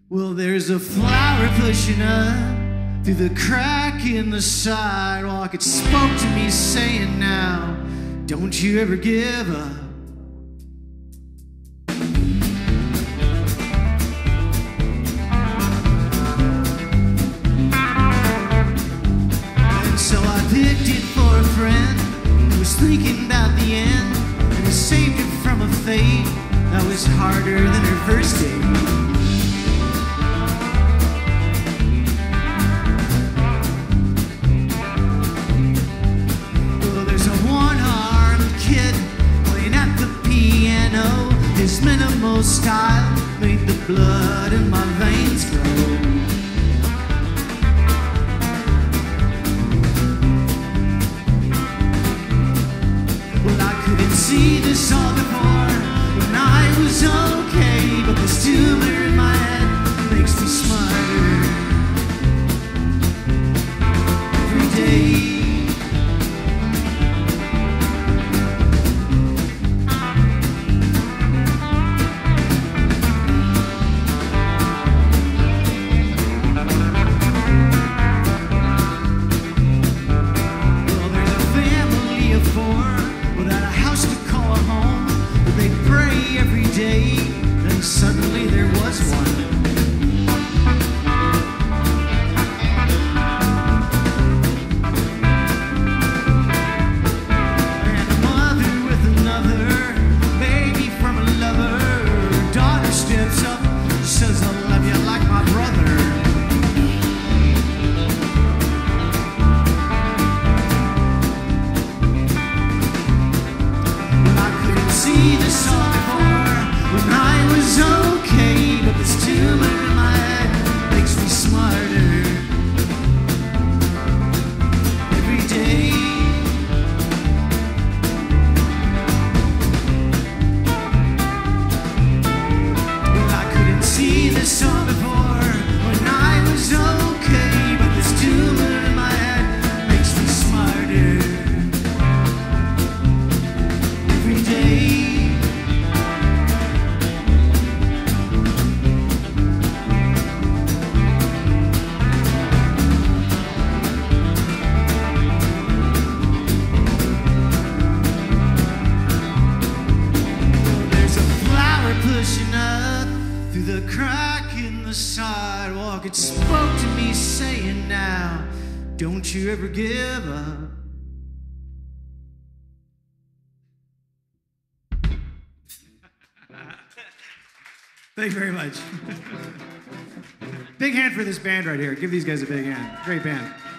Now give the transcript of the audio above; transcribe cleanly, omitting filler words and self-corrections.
Well, there's a flower pushing up through the crack in the sidewalk. It spoke to me saying, now, don't you ever give up. And so I picked it for a friend who was thinking about the end, and he saved it from a fate that was harder than her first date. His minimal style made the blood in my veins glow. Well, I couldn't see this all before when I was okay, but this tumor in my head makes me smarter every day. Then suddenly there was one. And a mother with another baby from a lover. Her daughter steps up, says, I love you like my brother. But I couldn't see this all before when I was okay, but this tumor in my head makes me smarter every day. Well, I couldn't see this all before when I was okay, but this tumor in my head makes me smarter every day. Pushing up through the crack in the sidewalk, it spoke to me saying, now, don't you ever give up. Thank you very much. Big hand for this band right here. Give these guys a big hand. Great band.